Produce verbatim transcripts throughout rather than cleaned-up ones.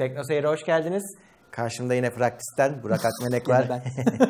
Teknoseyir'e hoş geldiniz. Karşımda yine Praxis'ten Burak Akmenek var.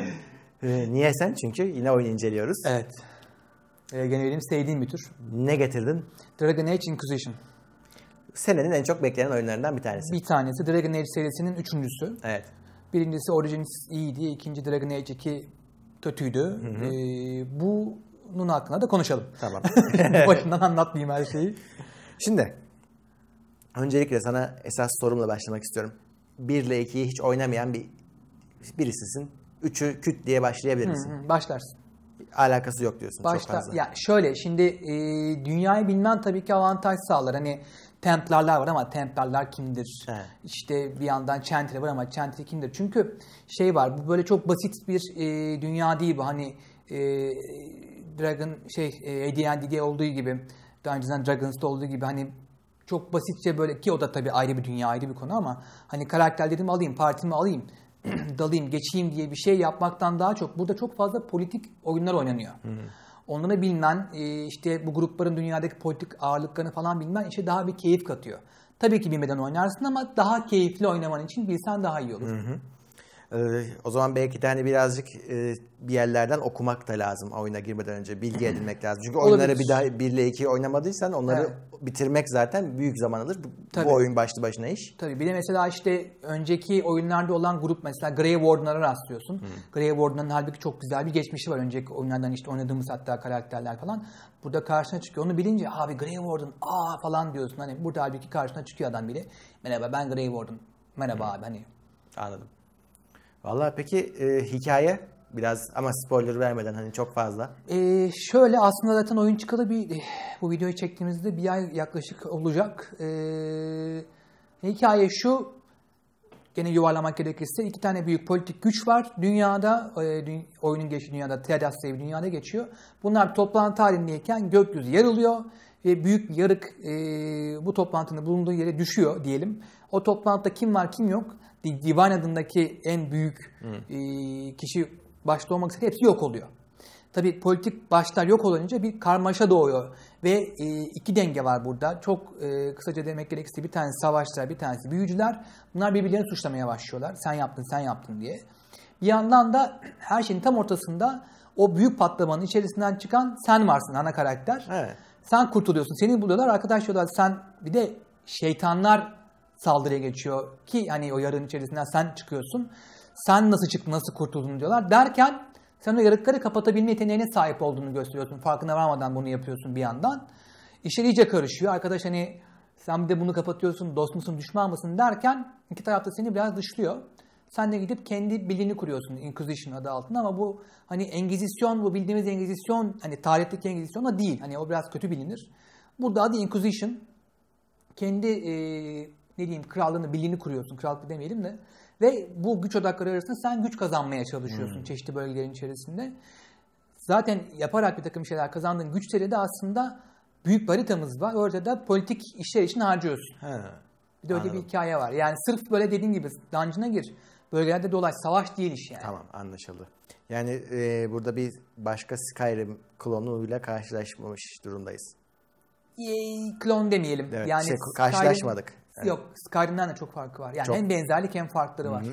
Niye sen? Çünkü yine oyun inceliyoruz. Evet. Ee, gene benim sevdiğim bir tür. Ne getirdin? Dragon Age Inquisition. Senenin en çok beklenen oyunlarından bir tanesi. Bir tanesi. Dragon Age serisinin üçüncüsü. Evet. Birincisi Origins iyiydi. İkinci Dragon Age iki kötüydü. Hı hı. Ee, bunun hakkında da konuşalım. Tamam. Başından anlatmayayım her şeyi. Şimdi öncelikle sana esas sorumla başlamak istiyorum. bir ile ikiyi hiç oynamayan bir birisisin. üçü küt diye başlayabilir misin? Hı hı, başlarsın. Alakası yok diyorsun. Başta, çok fazla. Ya şöyle şimdi e, dünyayı bilmen tabii ki avantaj sağlar. Hani Templarlar var ama Templarlar kimdir? Evet. İşte bir yandan Chantry var ama Chantry kimdir? Çünkü şey var, bu böyle çok basit bir e, dünya değil bu. Hani e, Dragon şey e, A D and D'de olduğu gibi, Dungeons and Dragons'ta olduğu gibi hani çok basitçe böyle, ki o da tabii ayrı bir dünya, ayrı bir konu ama hani karakterlerimi alayım, partimi alayım, dalayım, geçeyim diye bir şey yapmaktan daha çok burada çok fazla politik oyunlar oynanıyor. Hı hı. Onları bilmen, işte bu grupların dünyadaki politik ağırlıklarını falan bilmen işe daha bir keyif katıyor. Tabii ki bilmeden oynarsın ama daha keyifli oynaman için bilsen daha iyi olur. Hı hı. Ee, o zaman belki de hani birazcık e, bir yerlerden okumak da lazım oyuna girmeden önce. Bilgi edinmek lazım. Çünkü oyunları bir daha bir ile ikiyi oynamadıysan onları evet. bitirmek zaten büyük zaman alır. Bu, bu oyun başlı başına iş. Tabii. Bir de mesela işte önceki oyunlarda olan grup, mesela Grey Warden'lara rastlıyorsun. Hmm. Grey Warden'ın halbuki çok güzel bir geçmişi var. Önceki oyunlardan işte oynadığımız hatta karakterler falan. Burada karşına çıkıyor. Onu bilince abi Grey Warden aa falan diyorsun. Hani burada halbuki karşına çıkıyor adam biri. Merhaba ben Grey Warden. Merhaba hmm. abi hani. Anladım. Vallahi peki e, hikaye biraz ama spoiler vermeden hani çok fazla. Ee, şöyle aslında zaten oyun çıkalı bir bu videoyu çektiğimizde bir ay yaklaşık olacak. Ee, hikaye şu, gene yuvarlamak gerekirse iki tane büyük politik güç var dünyada, e, dü- oyunun geçtiği dünyada, Teras diye bir dünyada geçiyor. Bunlar toplantı halindeyken gökyüzü yarılıyor ve büyük bir yarık e, bu toplantının bulunduğu yere düşüyor diyelim. O toplantıda kim var kim yok, Divine adındaki en büyük e, kişi başta olmak üzere hepsi yok oluyor. Tabii politik başlar yok olunca bir karmaşa doğuyor ve e, iki denge var burada. Çok e, kısaca demek gerekirse bir tanesi savaşçılar, bir tanesi büyücüler. Bunlar birbirlerini suçlamaya başlıyorlar. Sen yaptın, sen yaptın diye. Bir yandan da her şeyin tam ortasında o büyük patlamanın içerisinden çıkan sen varsın, ana karakter. Evet. Sen kurtuluyorsun, seni buluyorlar. Arkadaş diyorlar sen, bir de şeytanlar saldırıya geçiyor ki hani o yarığın içerisinden sen çıkıyorsun. Sen nasıl çıktın, nasıl kurtuldun diyorlar. Derken sen o yarıkları kapatabilme yeteneğine sahip olduğunu gösteriyorsun. Farkına varmadan bunu yapıyorsun bir yandan. İşler iyice karışıyor. Arkadaş hani sen bir de bunu kapatıyorsun, dost musun, düşman mısın derken iki tarafta seni biraz dışlıyor. Sen de gidip kendi bildiğini kuruyorsun Inquisition adı altında ama bu hani Engizisyon, bu bildiğimiz Engizisyon hani tarihteki Engizisyon da değil. Hani o biraz kötü bilinir. Burada adı Inquisition. Kendi e, ne diyeyim krallığını, birliğini kuruyorsun. Krallık demeyelim de. Ve bu güç odakları arasında sen güç kazanmaya çalışıyorsun hmm. çeşitli bölgelerin içerisinde. Zaten yaparak bir takım şeyler kazandığın güçleri de aslında büyük bir haritamız var. Orada da politik işler için harcıyorsun. He. Bir de öyle Anladım. bir hikaye var. Yani sırf böyle dediğin gibi dungeon'a gir. Bölgelerde dolaş. Savaş değil iş yani. Tamam, anlaşıldı. Yani e, burada bir başka Skyrim klonuyla karşılaşmamış durumdayız. E, klon demeyelim. Evet, yani şey, karşılaşmadık. Skyrim, evet. Yok, Skyrim'den de çok farkı var. Yani çok. Hem benzerlik hem farkları var.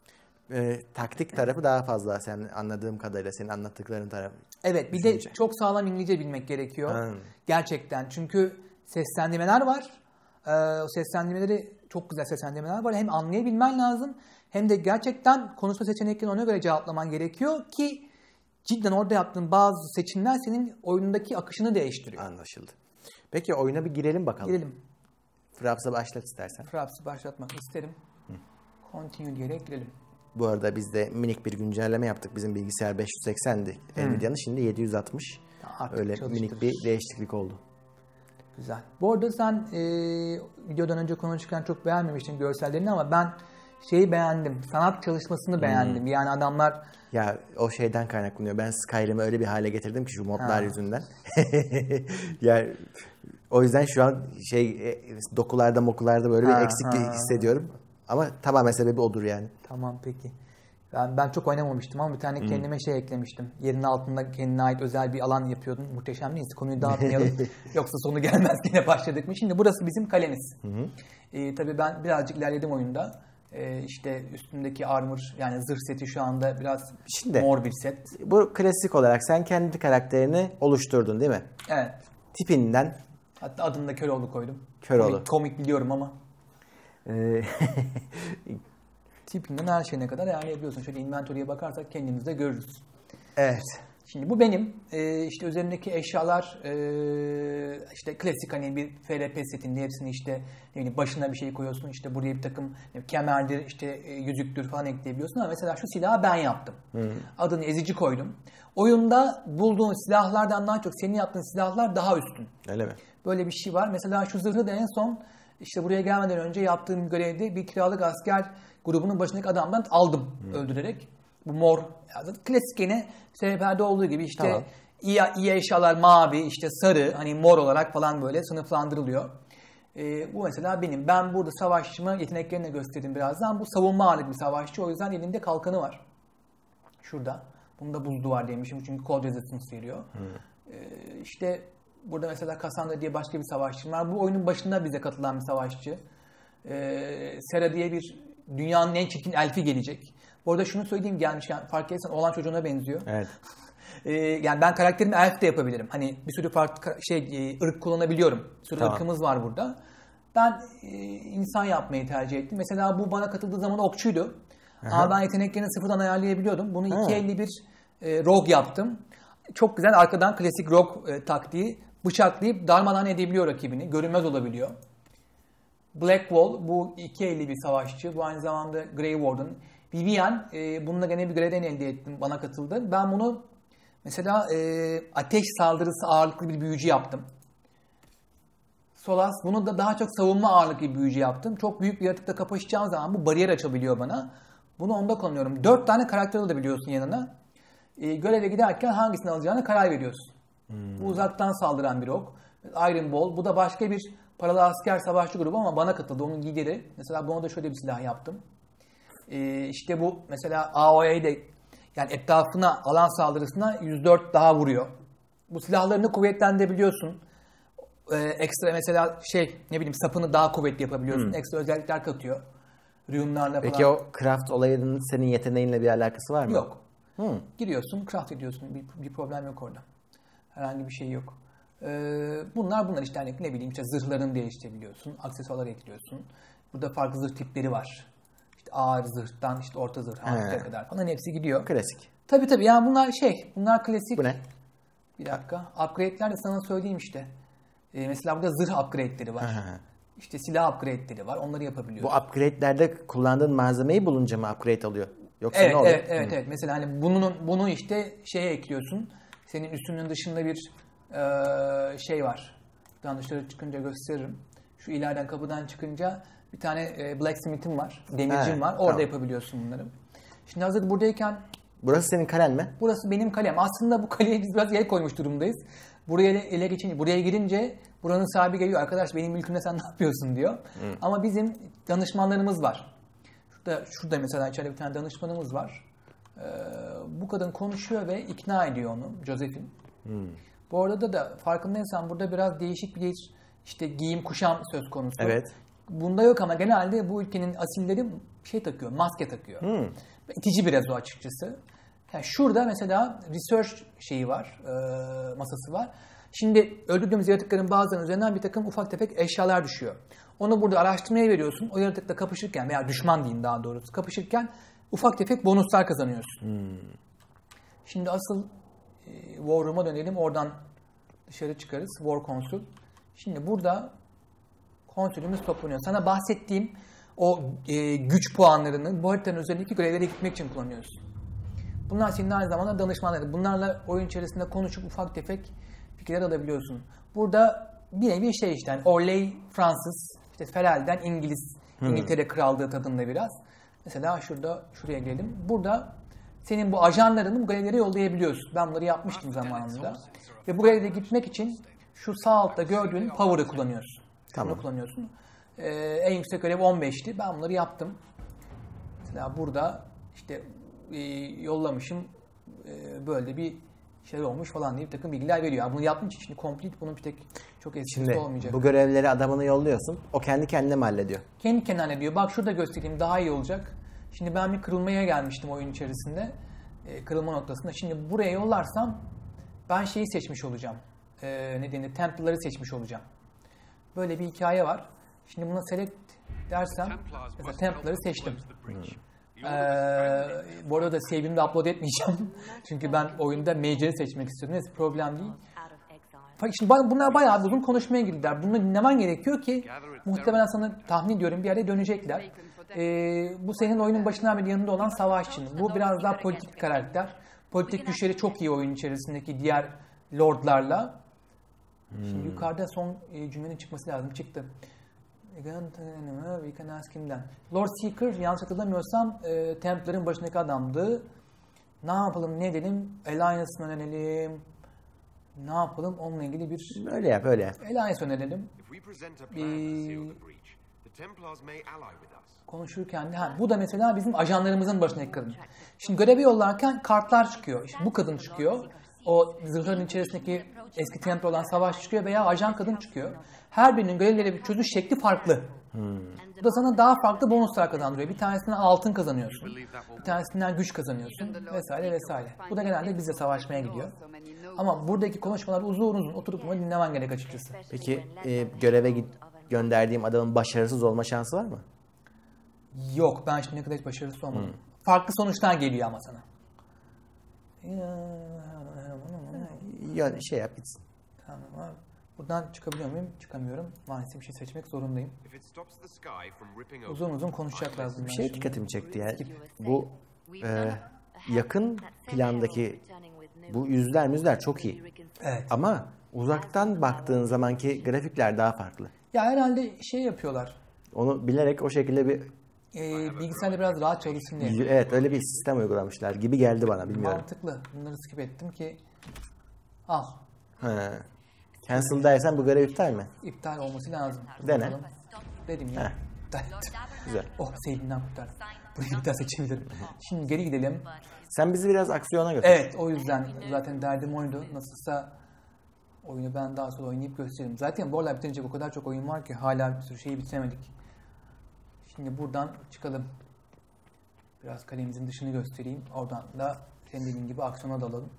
E, taktik tarafı daha fazla sen anladığım kadarıyla, senin anlattıkların tarafı. Evet, bir düşünce. de çok sağlam İngilizce bilmek gerekiyor. Hmm. Gerçekten. Çünkü seslendirmeler var. Ee, o seslendirmeleri çok güzel seslendirmeler var. Hem anlayabilmen lazım hem de gerçekten konuşma seçeneklerini ona göre cevaplaman gerekiyor ki cidden orada yaptığın bazı seçimler senin oyundaki akışını değiştiriyor. Anlaşıldı. Peki oyuna bir girelim bakalım. Girelim. Fraps'a başlat istersen. Fraps'ı başlatmak isterim. Hı. Continue diyerek girelim. Bu arada biz de minik bir güncelleme yaptık. Bizim bilgisayar beş yüz seksendi. Nvidia'nın şimdi yedi yüz altmış. Artık öyle minik bir değişiklik oldu. Güzel. Bu arada sen e, videodan önce konuşurken çok beğenmemiştin görsellerini ama ben şeyi beğendim. Sanat çalışmasını hmm. beğendim. Yani adamlar... Ya o şeyden kaynaklanıyor. Ben Skyrim'i öyle bir hale getirdim ki şu modlar ha. yüzünden. Yani o yüzden şu an şey dokularda mokularda böyle ha, bir eksiklik ha. hissediyorum. Ama tamamen sebebi odur yani. Tamam peki. Ben, ben çok oynamamıştım ama bir tane kendime hmm. şey eklemiştim. Yerin altında kendine ait özel bir alan yapıyordun. Muhteşem değilse konuyu dağıtmayalım. Yoksa sonu gelmez yine başladık mı? Şimdi burası bizim kalemiz. Hı hı. Ee, tabii ben birazcık ilerledim oyunda. Ee, işte üstündeki armor yani zırh seti şu anda biraz Şimdi, mor bir set. Bu klasik olarak sen kendi karakterini oluşturdun değil mi? Evet. Tipinden. Hatta adını da Köroğlu koydum. Köroğlu. Komik, komik biliyorum ama. Tipinden her şeyine kadar ayarlayabiliyorsun. Şöyle inventory'e bakarsak kendimiz de görürüz. Evet. Şimdi bu benim. Ee, işte üzerindeki eşyalar e, işte klasik hani bir F R P setinde hepsini işte ne bileyim başına bir şey koyuyorsun. İşte buraya bir takım kemerdir, işte e, yüzüktür falan ekleyebiliyorsun. Ama mesela şu silahı ben yaptım. Hmm. Adını Ezici koydum. Oyunda bulduğun silahlardan daha çok senin yaptığın silahlar daha üstün. Öyle mi? Böyle bir şey var. Mesela şu zırhı da en son işte buraya gelmeden önce yaptığım görevde bir kiralık asker grubunun başındaki adamdan aldım hmm. öldürerek. Bu mor. Yani klasik yine S V P'de olduğu gibi işte tamam. iyi, iyi eşyalar mavi, işte sarı, hani mor olarak falan böyle sınıflandırılıyor. Ee, bu mesela benim. Ben burada savaşçımı yeteneklerini de göstereyim birazdan. Bu savunma ağırlıklı bir savaşçı. O yüzden elinde kalkanı var. Şurada. Bunda buz duvar demişim çünkü cold resistance veriyor. Hmm. Ee, işte burada mesela Cassandra diye başka bir savaşçım var. Bu oyunun başında bize katılan bir savaşçı. Ee, Sera diye bir dünyanın en çirkin elfi gelecek. Bu arada şunu söyleyeyim gelmişken fark edersen oğlan çocuğuna benziyor. Evet. ee, yani ben karakterimi elf de yapabilirim. Hani bir sürü farklı şey ırk kullanabiliyorum. Bir sürü tamam. ırkımız var burada. Ben e, insan yapmayı tercih ettim. Mesela bu bana katıldığı zaman okçuydu. Aha. Ama ben yeteneklerini sıfırdan ayarlayabiliyordum. Bunu iki elli bir e, rogue yaptım. Çok güzel arkadan klasik rogue e, taktiği bıçaklayıp darmadan edebiliyor rakibini. Görünmez olabiliyor. Blackwall bu iki elli bir savaşçı. Bu aynı zamanda Grey Warden. Vivian, e, bununla gene bir görevden elde ettim. Bana katıldı. Ben bunu mesela e, ateş saldırısı ağırlıklı bir büyücü yaptım. Solas, bunu da daha çok savunma ağırlıklı bir büyücü yaptım. Çok büyük bir yaratıkla kapışacağım zaman bu bariyer açabiliyor bana. Bunu onda kullanıyorum. Dört tane karakter alabiliyorsun yanına. E, göreve giderken hangisini alacağını karar veriyorsun. Hmm. Bu uzaktan saldıran bir ok. Iron Ball. Bu da başka bir paralı asker savaşçı grubu ama bana katıldı. Onun lideri. Mesela buna da şöyle bir silah yaptım. Ee, işte bu mesela A O E'de yani etrafına alan saldırısına yüz dört daha vuruyor. Bu silahlarını kuvvetlendirebiliyorsun. Ee, ekstra mesela şey ne bileyim sapını daha kuvvetli yapabiliyorsun. Hmm. Ekstra özellikler katıyor. Rune'larla falan. Peki o craft olayının senin yeteneğinle bir alakası var mı? Yok. Hmm. Giriyorsun, craft ediyorsun. Bir, bir problem yok orada. Herhangi bir şey yok. Ee, bunlar bunlar işte hani ne bileyim işte zırhlarını değiştirebiliyorsun. Aksesuarlar ekliyorsun. Burada farklı zırh tipleri var. İşte ağır zırhtan işte orta zırh, hafiflere kadar falan hepsi gidiyor. Klasik. Tabii tabii yani bunlar şey, bunlar klasik. Bu ne? Bir dakika. Upgrade'ler de sana söyleyeyim işte. Ee, mesela burada zırh upgrade'leri var. Aha. İşte silah upgrade'leri var. Onları yapabiliyorsun. Bu upgrade'lerde kullandığın malzemeyi bulunca mı upgrade alıyor? Yoksa evet, ne oluyor? Evet, evet, evet. Mesela hani bunun bunu işte şeye ekliyorsun. Senin üstünün dışında bir e, şey var. Buradan dışarı çıkınca gösteririm. Şu ileriden kapıdan çıkınca bir tane e, blacksmith'im var. Demircim evet, var. Orada tamam. yapabiliyorsun bunları. Şimdi hazır buradayken... Burası senin kalen mi? Burası benim kalem. Aslında bu kaleye biz biraz el koymuş durumdayız. Buraya ele, ele geçince, buraya girince buranın sahibi geliyor. Arkadaş benim mülkümde sen ne yapıyorsun diyor. Hı. Ama bizim danışmanlarımız var. Şurada, şurada mesela içeride bir tane danışmanımız var. Ee, bu kadın konuşuyor ve ikna ediyor onu. Josephine. Hmm. Bu arada da farkındaysan burada biraz değişik bir işte giyim kuşam söz konusu. Evet. Bunda yok ama genelde bu ülkenin asilleri şey takıyor, maske takıyor. Hmm. İtici biraz o açıkçası. Yani şurada mesela research şeyi var, e, masası var. Şimdi öldürdüğümüz yaratıkların bazılarının üzerinden bir takım ufak tefek eşyalar düşüyor. Onu burada araştırmaya veriyorsun. O yaratıkla kapışırken veya düşman diyeyim daha doğrusu kapışırken ufak tefek bonuslar kazanıyorsun. Hmm. Şimdi asıl e, War Room'a dönelim. Oradan dışarı çıkarız. War Console. Şimdi burada konsülümüz toplanıyor. Sana bahsettiğim o e, güç puanlarını bu haritanın üzerindeki görevlere gitmek için kullanıyorsun. Bunlar senin aynı zamanda danışmanları. Bunlarla oyun içerisinde konuşup ufak tefek fikirler alabiliyorsun. Burada bir nevi şey işte yani Orley Fransız, işte Ferel'den İngiliz, hmm. İngiltere Krallığı tadında biraz. Mesela şurada şuraya gelelim. Burada senin bu ajanlarını bu görevlere yollayabiliyorsun. Ben bunları yapmıştım zamanında. Ve bu görevlere gitmek için şu sağ altta gördüğün power'ı kullanıyorsun. Tamam. Şunu kullanıyorsun. Ee, en yüksek görev on beşti. Ben bunları yaptım. Mesela burada işte e, yollamışım, e, böyle bir şey olmuş falan diye bir takım bilgiler veriyor. Yani bunu yaptığım için şimdi complete bunun bir tek çok eskisi olmayacak. Bu görevleri adamını yolluyorsun. O kendi kendine mi hallediyor? Kendi kendine hallediyor. Bak şurada göstereyim daha iyi olacak. Şimdi ben bir kırılmaya gelmiştim oyun içerisinde. E, kırılma noktasında. Şimdi buraya yollarsam ben şeyi seçmiş olacağım. E, ne denir? Templar'ı seçmiş olacağım. Böyle bir hikaye var. Şimdi buna select dersem mesela Templar'ı seçtim. Hmm. Ee, bu arada da save'imi de upload etmeyeceğim. Çünkü ben oyunda Mage'i seçmek istiyorum. Neyse problem değil. Şimdi bunlar bayağı uzun konuşmaya girdiler. Bunu dinlemen gerekiyor ki muhtemelen sana tahmin ediyorum bir yere dönecekler. Ee, bu senin oyunun başından beri yanında olan savaşçın. Bu biraz daha politik bir karakter. Politik güçleri çok iyi oyun içerisindeki diğer lordlarla. Hmm. Şimdi yukarıda son e, cümlenin çıkması lazım. Çıktı. We can ask him'den. Lord Seeker yanlış hatırlamıyorsam e, Templar'ın başındaki adamdı. Ne yapalım, ne edelim? Alliance'ı önerelim. Ne yapalım? Onunla ilgili bir... Öyle yap, öyle yap. Alliance önerelim. Ee, konuşurken de... Ha, bu da mesela bizim ajanlarımızın başındaki kadın. Şimdi görevi yollarken kartlar çıkıyor. İşte bu kadın çıkıyor. O zırhların içerisindeki eski Templar olan savaş çıkıyor veya ajan kadın çıkıyor. Her birinin görevleri bir çözüş şekli farklı. Hmm. Bu da sana daha farklı bonuslar kazandırıyor. Bir tanesinden altın kazanıyorsun. Bir tanesinden güç kazanıyorsun. Vesaire vesaire. Bu da genelde bizle savaşmaya gidiyor. Ama buradaki konuşmalar uzun uzun oturup bunu dinlemen gerek açıkçası. Peki e, göreve git, gönderdiğim adamın başarısız olma şansı var mı? Yok. Ben şimdiye kadar hiç başarısız olmadım. Hmm. Farklı sonuçlar geliyor ama sana. Ya şey yap bitsin. Tamam abi. Buradan çıkabiliyor muyum? Çıkamıyorum. Maalesef bir şey seçmek zorundayım. Uzun uzun konuşacaklar bunlar. Bir şey dikkatimi çekti ya. Bu e, yakın plandaki bu yüzler müzler çok iyi. Evet. Ama uzaktan baktığın zamanki grafikler daha farklı. Ya herhalde şey yapıyorlar. Onu bilerek o şekilde bir e, bilgisayarda biraz rahat çalışsın diye. Evet, öyle bir sistem uygulamışlar gibi geldi bana, bilmiyorum. Mantıklı. Bunları skip ettim ki al. He. Cancel dersen bu görev iptal mi? İptal olması lazım. Dene. Bakalım. Dedim ya. Güzel. Oh, save'inden kurtardım. Burayı bir daha seçebilirim. Şimdi geri gidelim. Sen bizi biraz aksiyona götür. Evet, o yüzden zaten derdim oydu. Nasılsa oyunu ben daha sonra oynayıp gösteririm. Zaten bu arada bitirince o kadar çok oyun var ki hala bir sürü şeyi bitiremedik. Şimdi buradan çıkalım. Biraz kalemimizin dışını göstereyim. Oradan da senin dediğin gibi aksiyona dalalım.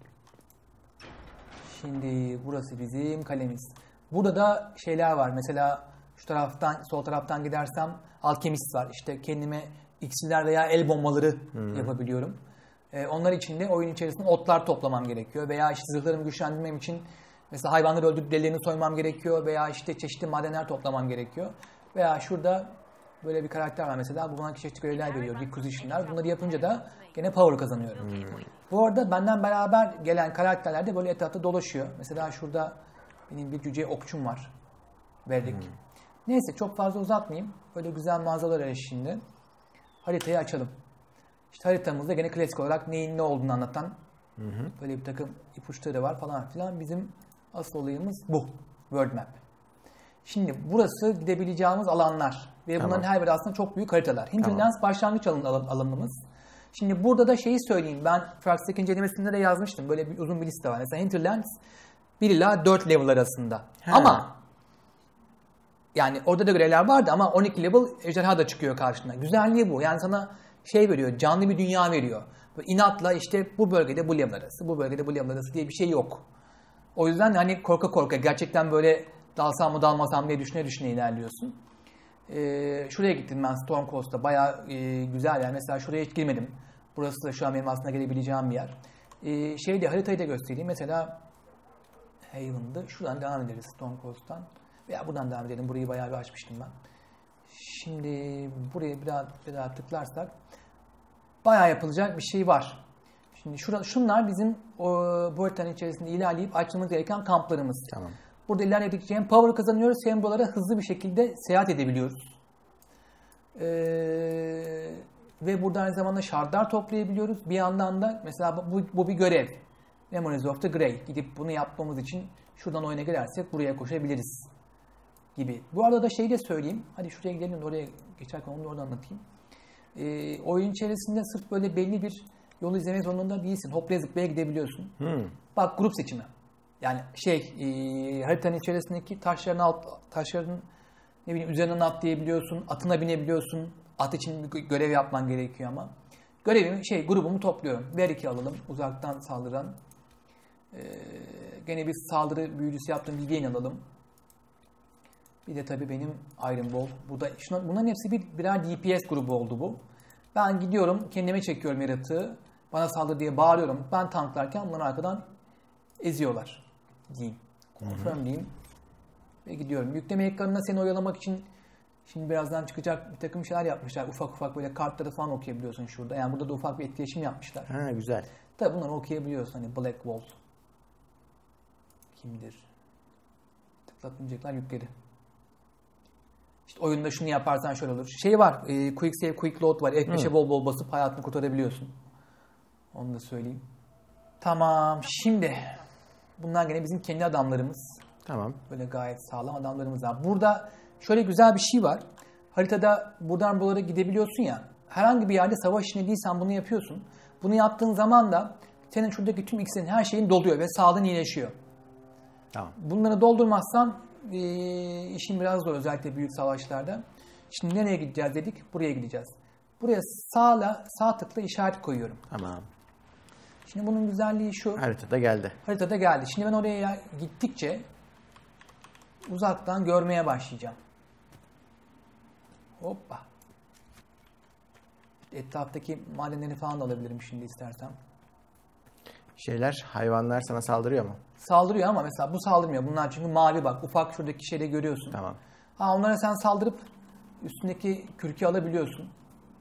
Şimdi burası bizim kalemiz. Burada da şeyler var. Mesela şu taraftan, sol taraftan gidersem alkemist var. İşte kendime iksirler veya el bombaları hmm. yapabiliyorum. Ee, onlar için de oyun içerisinde otlar toplamam gerekiyor. Veya işte zırhlarımı güçlendirmem için mesela hayvanları öldürüp derilerini soymam gerekiyor. Veya işte çeşitli madenler toplamam gerekiyor. Veya şurada böyle bir karakter var mesela. Bu bana çeşitli görevler veriyor. Requisition'lar. Bunları yapınca da gene power kazanıyorum. Hmm. Bu arada benden beraber gelen karakterler de böyle etrafta dolaşıyor. Mesela şurada benim bir cüce okçum var. Verdik. Hmm. Neyse çok fazla uzatmayayım. Böyle güzel mağazalar eşliğinde haritayı açalım. İşte haritamızda gene klasik olarak neyin ne olduğunu anlatan hı hı. böyle bir takım ipuçları var falan filan. Bizim asıl olayımız bu. World Map. Şimdi burası gidebileceğimiz alanlar. Ve tamam. bunların her biri aslında çok büyük haritalar. Hinterlands tamam. başlangıç alan, alan, alanımız. Şimdi burada da şeyi söyleyeyim. Ben Frax'taki incelemesinde de yazmıştım. Böyle bir uzun bir liste var. Mesela Hinterlands bir ila dört level arasında. He. Ama yani orada da görevler vardı ama on iki level ejderha da çıkıyor karşına. Güzelliği bu. Yani sana şey veriyor, canlı bir dünya veriyor. Böyle inatla işte bu bölgede bu level arası, bu bölgede bu level arası diye bir şey yok. O yüzden hani korka korka gerçekten böyle dalsam mı dalmasam diye düşüne düşüne ilerliyorsun. Ee, şuraya gittim ben Storm Coast'ta. Bayağı e, güzel yani. Mesela şuraya hiç girmedim. Burası da şu an benim aslında gelebileceğim bir yer. Ee, şeyde haritayı da göstereyim. Mesela Haven'dı. Şuradan devam ederiz Storm Coast'tan. Veya buradan devam edelim. Burayı bayağı bir açmıştım ben. Şimdi buraya biraz, biraz tıklarsak bayağı yapılacak bir şey var. Şimdi şura, şunlar bizim o, bu haritanın içerisinde ilerleyip açmamız gereken kamplarımız. Tamam. Burada ilerledikçe hem power kazanıyoruz hem buralara hızlı bir şekilde seyahat edebiliyoruz. Ee, ve burada aynı zamanda şardlar toplayabiliyoruz. Bir yandan da mesela bu, bu bir görev. Memories of the Grey. Gidip bunu yapmamız için şuradan oyuna girersek buraya koşabiliriz gibi. Bu arada da şeyi de söyleyeyim. Hadi şuraya gidelim de oraya geçerken onu da orada anlatayım. Ee, oyun içerisinde sırf böyle belli bir yolu izlemek zorunda değilsin. Hoplaya zıplaya gidebiliyorsun. Hmm. Bak grup seçimi. Yani şey e, haritanın içerisindeki taşların alt taşların ne bileyim üzerinden atlayabiliyorsun, atına binebiliyorsun. At için bir görev yapman gerekiyor ama. Görevimi şey grubumu topluyorum. Ver iki alalım uzaktan saldıran. Ee, gene bir saldırı büyücüsü yaptığım bilgiyi alalım. Bir de tabii benim Iron Ball. Burada şuna, bunların hepsi bir birer D P S grubu oldu bu. Ben gidiyorum kendime çekiyorum yaratığı. Bana saldır diye bağırıyorum. Ben tanklarken bunlar arkadan eziyorlar. Diyeyim. Confirm diyeyim. Ve gidiyorum. Yükleme ekranına seni oyalamak için şimdi birazdan çıkacak bir takım şeyler yapmışlar. Ufak ufak böyle kartları falan okuyabiliyorsun şurada. Yani burada da ufak bir etkileşim yapmışlar. Ha güzel. Tabii bunları okuyabiliyorsun. Hani Black Wolf kimdir? Tıklatmayacaklar yükleri. İşte oyunda şunu yaparsan şöyle olur. Şey var. E, quick Save, Quick Load var. F beşe bol bol basıp hayatını kurtarabiliyorsun. Onu da söyleyeyim. Tamam. Şimdi bunlar gene bizim kendi adamlarımız. Tamam. Böyle gayet sağlam adamlarımız var. Burada şöyle güzel bir şey var. Haritada buradan buralara gidebiliyorsun ya. Herhangi bir yerde savaş içinde değilsen bunu yapıyorsun. Bunu yaptığın zaman da senin şuradaki tüm iksirin her şeyin doluyor ve sağlığın iyileşiyor. Tamam. Bunları doldurmazsan e, işin biraz zor özellikle büyük savaşlarda. Şimdi nereye gideceğiz dedik? Buraya gideceğiz. Buraya sağla, sağ tıkla işaret koyuyorum. Tamam. Şimdi bunun güzelliği şu. Haritada geldi. Haritada geldi. Şimdi ben oraya gittikçe uzaktan görmeye başlayacağım. Hoppa. Etraftaki madenleri falan da alabilirim şimdi istersem. Şeyler, hayvanlar sana saldırıyor mu? Saldırıyor ama mesela bu saldırmıyor. Bunlar çünkü mavi bak. Ufak şuradaki şeyde görüyorsun. Tamam. Ha, onlara sen saldırıp üstündeki kürkü alabiliyorsun.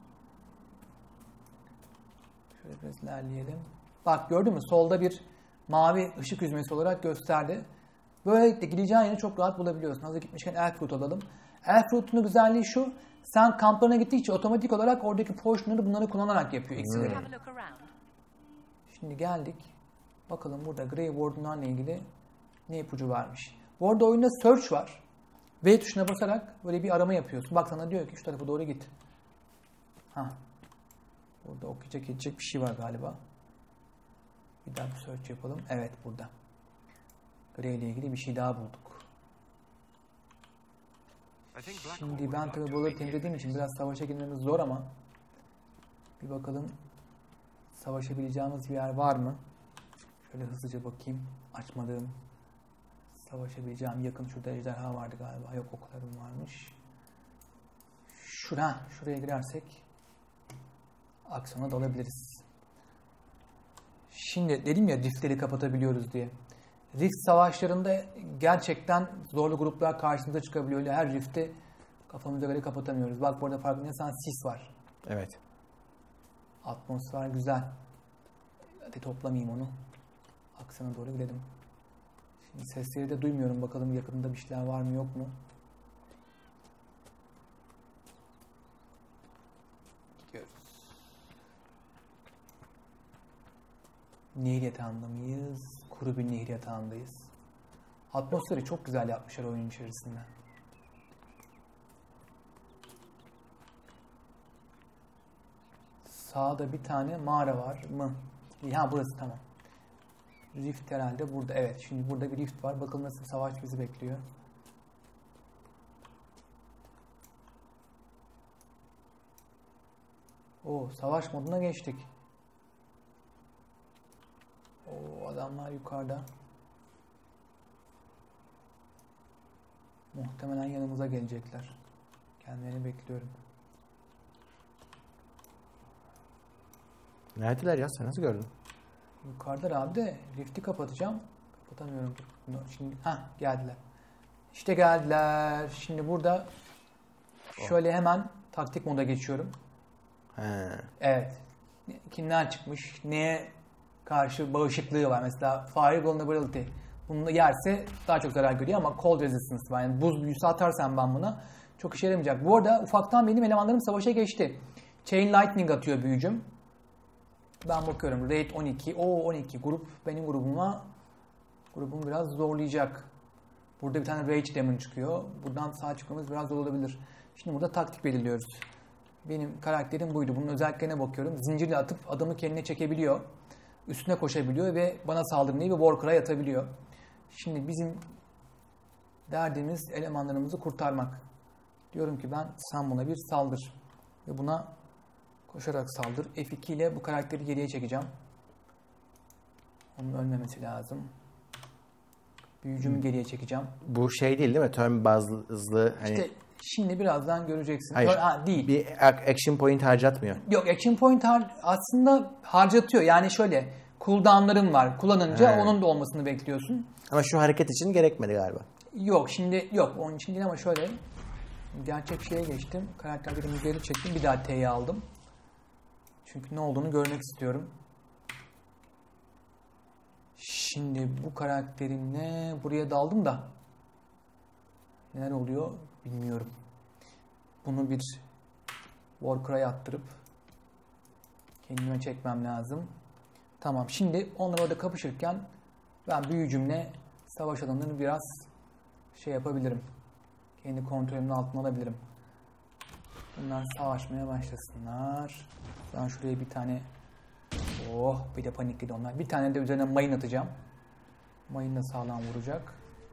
Şöyle biraz ilerleyelim. Bak gördün mü? Solda bir mavi ışık hüzmesi olarak gösterdi. Böylelikle gideceğin yeri çok rahat bulabiliyorsun. Hazır gitmişken Elfroot alalım. Elfroot'un güzelliği şu. Sen kamplarına gittikçe otomatik olarak oradaki potionları bunları kullanarak yapıyor iksirleri. Hmm. Şimdi geldik. Bakalım burada Grey Warden'larla ilgili ne ipucu varmış. Bu arada oyunda search var. V tuşuna basarak böyle bir arama yapıyorsun. Bak sana diyor ki şu tarafa doğru git. Ha. Burada okuyacak edecek bir şey var galiba. Bir daha bir search yapalım. Evet burada. Grey ile ilgili bir şey daha bulduk. Şimdi ben tabi buraları temizlediğim için biraz savaşa girmemiz zor ama bir bakalım savaşabileceğimiz bir yer var mı? Şöyle hızlıca bakayım. Açmadığım savaşabileceğim yakın şurada ejderha vardı galiba. Yok oklarım varmış. Şura, şuraya girersek aksiyona dalabiliriz. Şimdi dedim ya riftleri kapatabiliyoruz diye. Rift savaşlarında gerçekten zorlu gruplar karşımıza çıkabiliyor. Öyle her rifti kafamıza göre kapatamıyoruz. Bak burada farkındaysan sis var. Evet. Atmosfer güzel. Hadi toplamayayım onu. Aksana doğru gidelim. Şimdi sesleri de duymuyorum. Bakalım yakında bir şeyler var mı yok mu? Gidiyoruz. Nehir yatağında mıyız? Kuru bir nehir yatağındayız. Atmosferi çok güzel yapmışlar oyun içerisinde. Sağda bir tane mağara var mı? Ha burası tamam. Rift herhalde burada. Evet şimdi burada bir rift var. Bakalım nasıl bir savaş bizi bekliyor. Oo savaş moduna geçtik. Oo adamlar yukarıda. Muhtemelen yanımıza gelecekler. Kendilerini bekliyorum. Neredeler ya? Sen nasıl gördün? Yukarıda abi de lifti kapatacağım. Kapatamıyorum. Şimdi ha geldiler. İşte geldiler. Şimdi burada şöyle hemen taktik moda geçiyorum. He. Evet. Kimler çıkmış? Neye karşı bağışıklığı var? Mesela Fire Vulnerability. Bunu yerse daha çok zarar görüyor ama Cold Resistance var. Yani buz büyüsü atarsam ben buna çok işe yaramayacak. Bu arada ufaktan benim elemanlarım savaşa geçti. Chain Lightning atıyor büyücüm. Ben bakıyorum. Raid on iki. O on iki grup benim grubuma grubumu biraz zorlayacak. Burada bir tane Rage Demon çıkıyor. Buradan sağ çıkmamız biraz zor olabilir. Şimdi burada taktik belirliyoruz. benim karakterim buydu. Bunun özelliklerine bakıyorum. Zincirle atıp adamı kendine çekebiliyor. Üstüne koşabiliyor ve bana saldırın diye bir Warcry atabiliyor. Şimdi bizim derdimiz elemanlarımızı kurtarmak. Diyorum ki ben sen buna bir saldır. Ve buna koşarak saldır. F iki ile bu karakteri geriye çekeceğim. Onun ölmemesi lazım. Büyücümü geriye çekeceğim. Bu şey değil değil mi? Turn bazlı hani... İşte şimdi birazdan göreceksin. Hayır. Ha, değil. Bir action point harcatmıyor. Yok, action point har- aslında harcatıyor. Yani şöyle cooldown'ların var. Kullanınca He. onun da olmasını bekliyorsun. Ama şu hareket için gerekmedi galiba. Yok şimdi yok. Onun için değil ama şöyle gerçek şeye geçtim. Karakterlerimi geri çektim. Bir daha T'yi aldım. Çünkü ne olduğunu görmek istiyorum. Şimdi bu karakterimle buraya daldım da neler oluyor bilmiyorum. Bunu bir Warcry attırıp kendime çekmem lazım. Tamam, şimdi onlar orada kapışırken ben büyücümle savaş alanını biraz şey yapabilirim. Kendi kontrolümün altına alabilirim. Bunlar savaşmaya başlasınlar. Ben şuraya bir tane oh bir de panikledi onlar. Bir tane de üzerine mayın atacağım. Mayın da sağlam vuracak.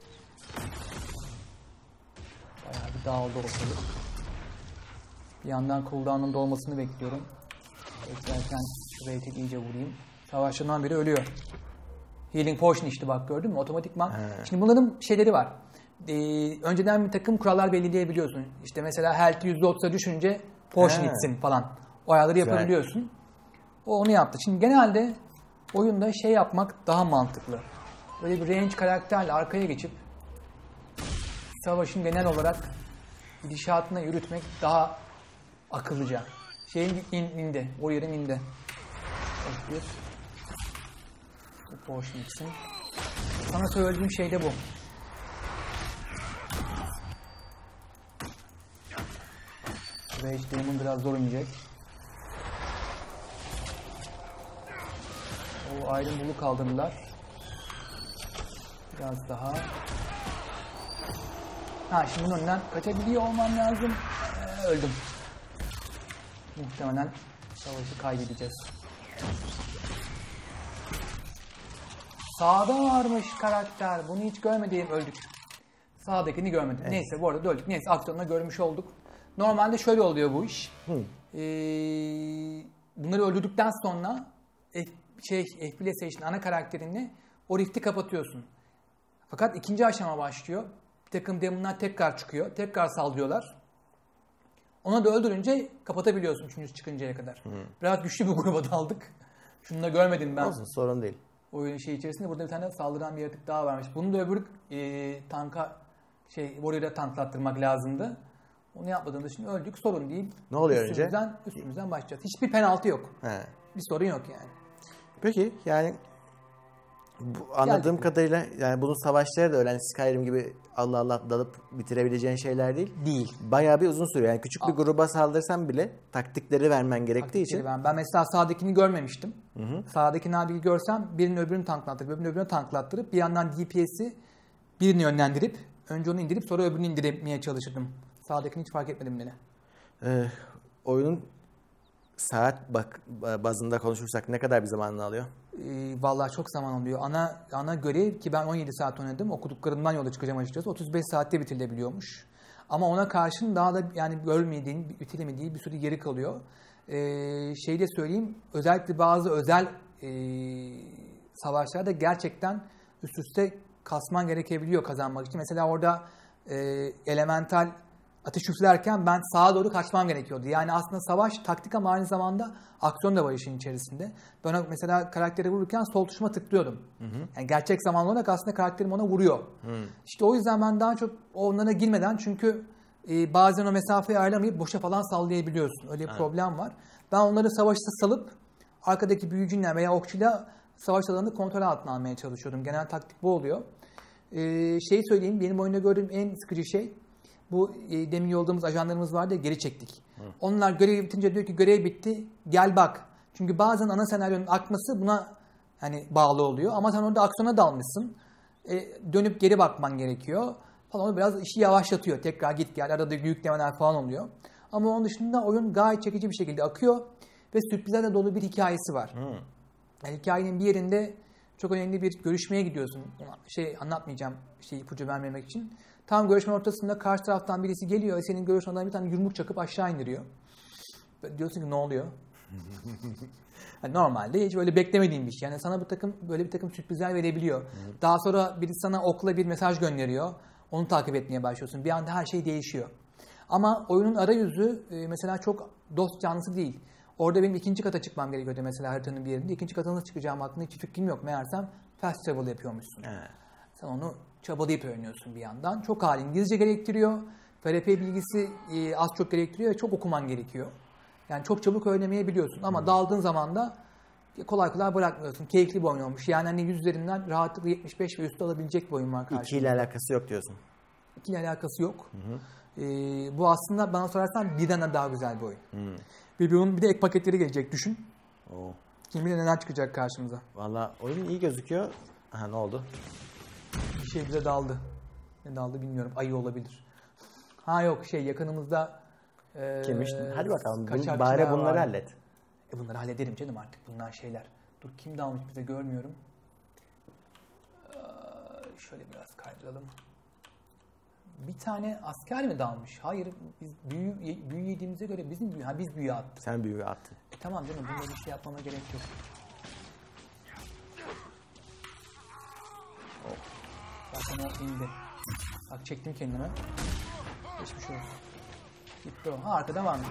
Bayağı bir dağıldı ortalık. Bir yandan cooldown'un dolmasını bekliyorum. Beklerken şuraya tek iyice vurayım. Savaşçıdan biri ölüyor. Healing Potion işte bak, gördün mü? Otomatikman. He. Şimdi bunların şeyleri var. Ee, önceden bir takım kurallar belirleyebiliyorsun. İşte mesela health yüzde otuza düşünce potion He. içsin falan. O ayarları Güzel. yapabiliyorsun. O onu yaptı. Şimdi genelde oyunda şey yapmak daha mantıklı. Böyle bir range karakterle arkaya geçip savaşın genel olarak gidişatına yürütmek daha akıllıca. Şeyin in, indi. O yerin indi. Bir. Bu potion için. Sana söylediğim şey de bu. Rage Demon biraz zor inecek. O ayrım bulu kaldırdılar. Biraz daha. Ha, şimdi bunun önünden kaçabiliyor olmam lazım. Ee, öldüm. Muhtemelen savaşı kaybedeceğiz. Sağda varmış karakter. Bunu hiç görmediğim öldük. Sağdakini görmedim. Evet. Neyse bu arada öldük. Neyse aksiyonda görmüş olduk. Normalde şöyle oluyor bu iş. Ee, bunları öldürdükten sonra F, şey, F bir Station ana karakterinle o rifti kapatıyorsun. Fakat ikinci aşama başlıyor. Bir takım demonlar tekrar çıkıyor. Tekrar saldırıyorlar. Ona da öldürünce kapatabiliyorsun üçüncüsü çıkıncaya kadar. Hı. Biraz güçlü bir gruba daldık. Şunu da görmedim ben. Olsun, sorun değil. Oyun şey içerisinde burada bir tane saldıran bir yaratık daha varmış. Bunu da öbür e, tanka şey Warrior'a tanklattırmak lazımdı. Onu yapmadığımız için öldük. Sorun değil. Ne oluyor üstümüzden, önce? Üstümüzden başlayacağız. Hiçbir penaltı yok. He. Bir sorun yok yani. Peki yani bu, anladığım Geldik. kadarıyla yani bunun savaşları da öyle Skyrim gibi Allah Allah dalıp bitirebileceğin şeyler değil. Değil. Bayağı bir uzun sürüyor. Yani küçük Aa. bir gruba saldırsan bile taktikleri vermen gerektiği taktikleri için. Ben, ben mesela sağdakini görmemiştim. Hı hı. Sağdakini abi görsem birinin öbürünü tanklattırıp öbürünü öbürünü tanklattırıp bir yandan D P S'i birini yönlendirip önce onu indirip sonra öbürünü indirmeye çalışırdım. Sağdakini hiç fark etmedim bile. Ee, oyunun saat bak bazında konuşursak ne kadar bir zamanını alıyor? Ee, vallahi çok zaman alıyor. Ana ana görev ki ben on yedi saat oynadım. Okuduklarımdan yola çıkacağım açıkçası. otuz beş saatte bitirilebiliyormuş. Ama ona karşın daha da yani görmediğin, bitiremediği bir sürü geri kalıyor. Ee, şey de söyleyeyim. Özellikle bazı özel e, savaşlarda gerçekten üst üste kasman gerekebiliyor kazanmak için. Mesela orada e, elemental ateş üflerken ben sağa doğru kaçmam gerekiyordu. Yani aslında savaş taktik ama aynı zamanda aksiyon da var işin içerisinde. Ben mesela karakteri vururken sol tuşuma tıklıyordum. Hı hı. Yani gerçek zamanlı olarak aslında karakterim ona vuruyor. Hı. İşte o yüzden ben daha çok onlara girmeden çünkü e, bazen o mesafeyi ayarlamayıp boşa falan sallayabiliyorsun. Öyle bir evet. problem var. Ben onları savaşta salıp arkadaki büyücüyle veya okçuyla savaş alanını kontrol altına almaya çalışıyordum. Genel taktik bu oluyor. Ee, şeyi söyleyeyim, benim oyunda gördüğüm en sıkıcı şey bu e, demin yolladığımız ajanlarımız vardı ya, geri çektik. Hı. Onlar görev bitince diyor ki görev bitti, gel bak. Çünkü bazen ana senaryonun akması buna hani bağlı oluyor ama sen orada aksiyona dalmışsın. E, dönüp geri bakman gerekiyor falan, onu biraz işi yavaşlatıyor. Tekrar git gel, arada yüklemeler falan oluyor. Ama onun dışında oyun gayet çekici bir şekilde akıyor ve sürprizlerle dolu bir hikayesi var. Hmm. Yani hikayenin bir yerinde çok önemli bir görüşmeye gidiyorsun. Şey anlatmayacağım, şey ipucu vermemek için. Tam görüşme ortasında karşı taraftan birisi geliyor ve senin görüşmeden bir tane yumruk çakıp aşağı indiriyor. Diyorsun ki ne oluyor? Yani normalde hiç böyle beklemediğin bir şey. Yani sana bir takım böyle bir takım sürprizler verebiliyor. Hı. Daha sonra birisi sana okla bir mesaj gönderiyor. Onu takip etmeye başlıyorsun. Bir anda her şey değişiyor. Ama oyunun arayüzü mesela çok dost canlısı değil. Orada benim ikinci kata çıkmam gerekiyordu mesela haritanın bir yerinde. İkinci katına çıkacağım hakkında hiç fikrim yok. Meğersem fast travel yapıyormuşsun. He. Sen onu çabalayıp öğreniyorsun bir yandan. Çok hali İngilizce gerektiriyor. F R P bilgisi az çok gerektiriyor ve çok okuman gerekiyor. Yani çok çabuk öğrenemeyebiliyorsun ama hmm. daldığın zaman da kolay kolay bırakmıyorsun. Keyifli bir oyun olmuş. Yani hani yüz üzerinden rahatlıkla yetmiş beş ve üstü alabilecek bir oyun var karşımda. İki ile alakası yok diyorsun. İki ile alakası yok. Hı hı. Ee, bu aslında bana sorarsan birden de daha güzel bir oyun. Hmm. Ve bunun bir de ek paketleri gelecek düşün. Oo. Kim bilir neler çıkacak karşımıza. Valla oyun iyi gözüküyor. Aha ne oldu? Bir şey bize daldı. Ne daldı bilmiyorum. Ayı olabilir. Ha yok şey yakınımızda Ee, Kimmiş? Hadi bakalım. Bun, bari bunları var. hallet. E bunları hallederim canım artık. Bunlar şeyler. Dur kim dalmış bize görmüyorum. Ee, şöyle biraz kaydıralım. Bir tane asker mi dalmış? Hayır. Biz büyü, büyü yediğimize göre bizim büyü, ha biz büyü attık. Sen büyü attın. E tamam canım. Bunları bir şey yapmama gerek yok. Oh. Zaten o indi. Bak çektim kendime. Geçmiş olsun. Gitti o. Ha arkada varmış.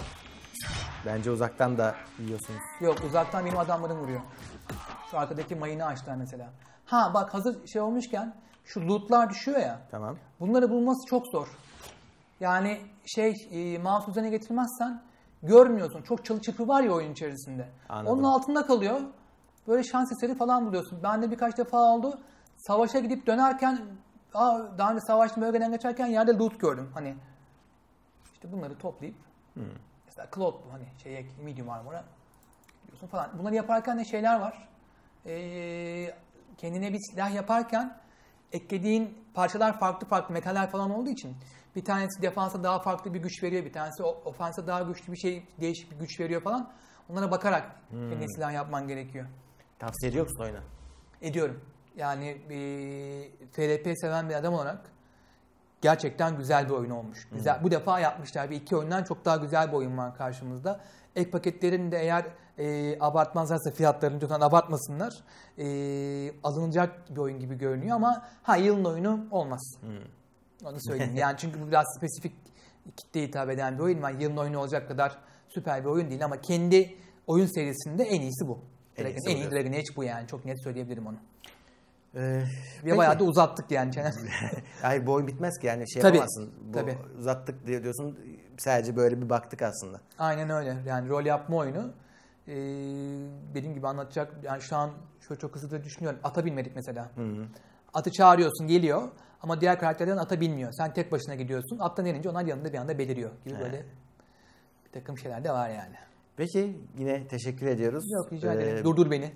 Bence uzaktan da yiyorsunuz. Yok uzaktan benim adamlarım vuruyor. Şu arkadaki mayını açtılar mesela. Ha bak hazır şey olmuşken şu lootlar düşüyor ya. Tamam. Bunları bulması çok zor. Yani şey e, mouse üzerine getirmezsen görmüyorsun. Çok çalı çırpı var ya oyun içerisinde. Anladım. Onun altında kalıyor. Böyle şans eseri falan buluyorsun. Ben de birkaç defa oldu. Savaşa gidip dönerken aa, daha önce savaştım bölgeden geçerken yerde loot gördüm. Hani İşte bunları toplayıp hmm. mesela Cloud bu hani şeye medium armor'a diyorsun falan. Bunları yaparken ne şeyler var? Ee, kendine bir silah yaparken eklediğin parçalar farklı farklı metaller falan olduğu için bir tanesi defansa daha farklı bir güç veriyor, bir tanesi ofansa daha güçlü bir şey, değişik bir güç veriyor falan. Onlara bakarak hmm. kendine silah yapman gerekiyor. Tavsiye ediyor musun oyunu? Ediyorum. Yani e, F R P seven bir adam olarak gerçekten güzel bir oyun olmuş. Güzel. Hmm. Bu defa yapmışlar. Bir iki oyundan çok daha güzel bir oyun var karşımızda. Ek paketlerin de eğer e, abartmazlarsa fiyatlarını lütfen abartmasınlar. E, alınacak bir oyun gibi görünüyor ama ha yılın oyunu olmaz. Hmm. Onu söyleyeyim. Yani çünkü bu biraz spesifik kitleye hitap eden bir oyun var. Yılın oyunu olacak kadar süper bir oyun değil ama kendi oyun serisinde en iyisi bu. En, Dragon, iyisi en iyi Dragon Age bu yani. Çok net söyleyebilirim onu. Ee, Ve bayağı da uzattık yani. Hayır bu oyun bitmez ki yani şey tabii, yapamazsın. Bu tabii. Uzattık diyorsun sadece böyle bir baktık aslında. Aynen öyle yani rol yapma oyunu. Ee, dediğim gibi anlatacak yani şu an şöyle çok hızlı da düşünüyorum. Ata binmedik mesela. Hı hı. Atı çağırıyorsun geliyor ama diğer karakterlerin ata binmiyor. Sen tek başına gidiyorsun. Attan inince onlar yanında bir anda beliriyor gibi He. böyle bir takım şeyler de var yani. Peki yine teşekkür ediyoruz. Yok rica ederim. Ee, Durdur beni.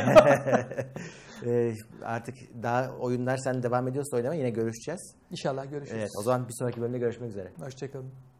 ee, artık daha oyunlar sen devam ediyorsa oynamaya yine görüşeceğiz. İnşallah görüşürüz. Evet, o zaman bir sonraki bölümde görüşmek üzere. Hoşçakalın.